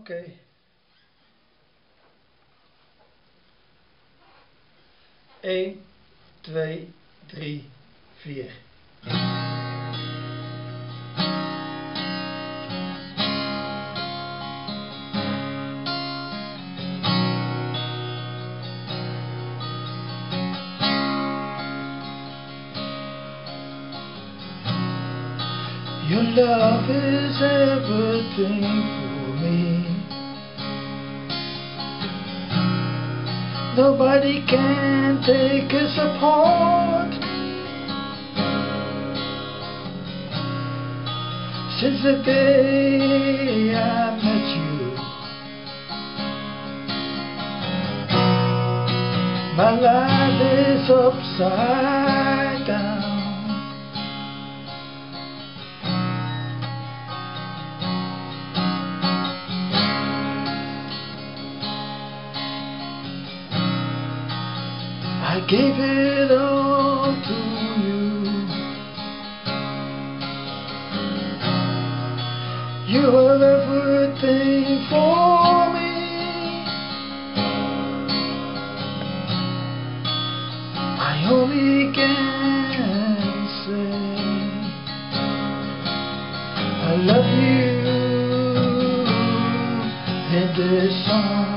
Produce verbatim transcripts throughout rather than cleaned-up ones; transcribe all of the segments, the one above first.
Oké. één, twee, drie, vier. Your love is everything for me. Nobody can take us apart. Since the day I met you, my life is upside down. I gave it all to you. You were everything for me. I only can say I love you in this song.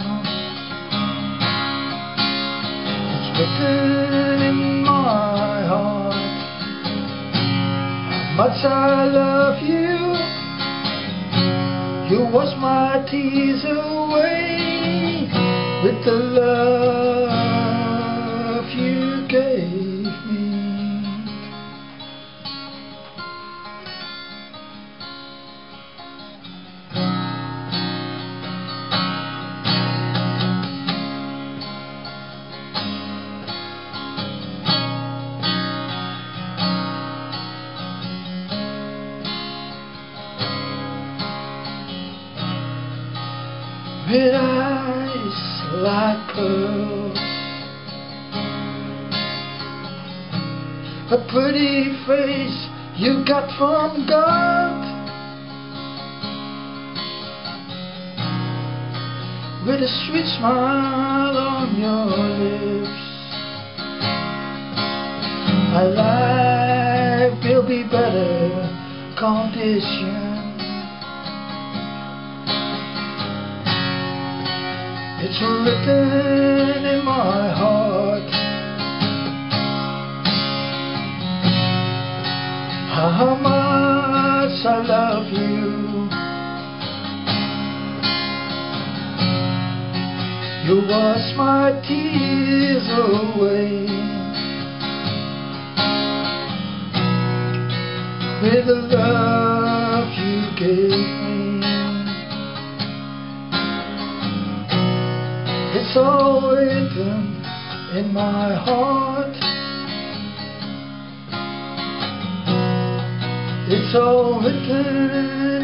Written in my heart how much I love you. You wash my tears away with the love you gave me. With eyes like pearls, a pretty face you got from God, with a sweet smile on your lips. My life will be better condition. It's written in my heart how much I love you. You wash my tears away with the love you gave me. It's all written in my heart. It's all written